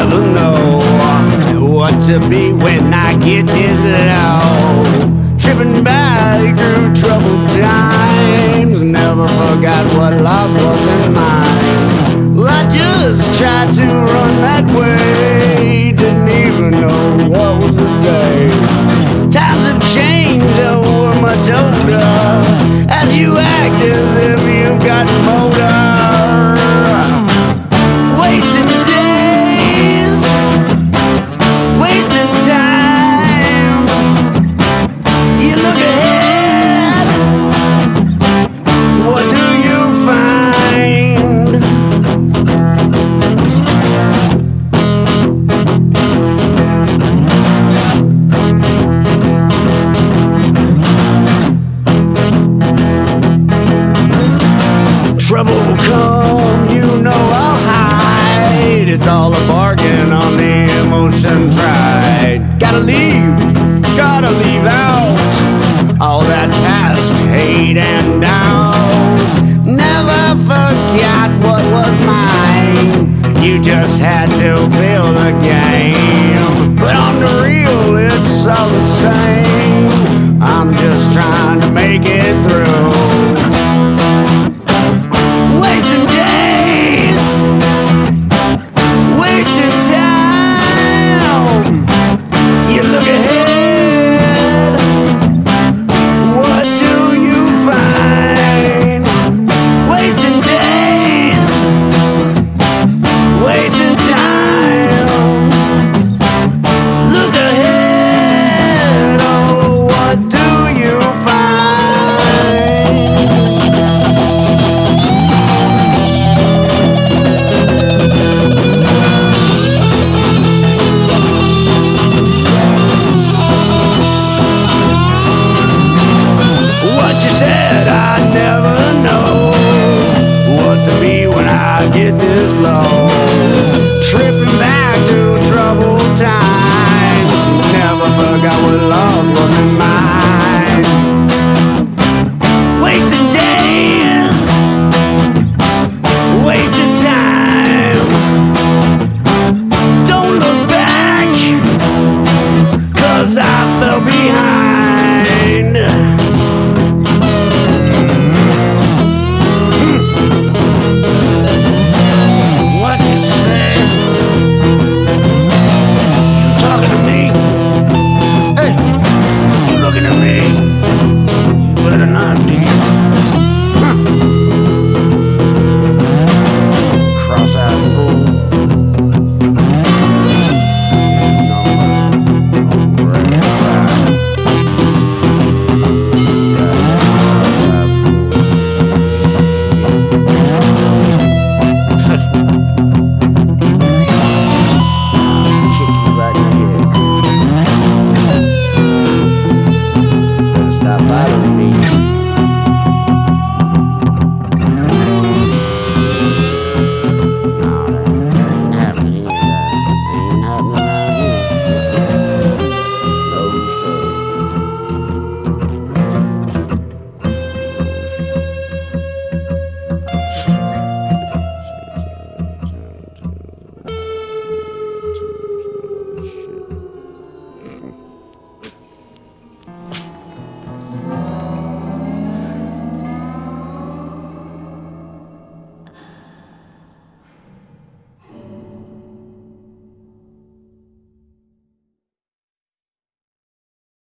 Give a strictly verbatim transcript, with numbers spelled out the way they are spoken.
never know what to be when I get this low. Tripping back through troubled times, never forgot what loss was in mine. Well, I just tried to run that way, didn't even know what was the day. Times have changed, oh, we're much older, as you act as if you've gotten older. Wasting days, wasting time. You look ahead, what do you find? Trouble will come, you know I'll hide. It's all a bargain on the emotions ride. Gotta leave, gotta leave out all that past hate and doubt. Never forgot what was mine, you just had to feel the game. But on the real, it's all the same, I'm just trying to make it through. Wasting days, wasting time. You look ahead, what do you find? Wasting days, wasting time. Look ahead, oh, what do you find? Said I never know what to be when I get this low. Tripping back through troubled times, never forgot what loss was in mine.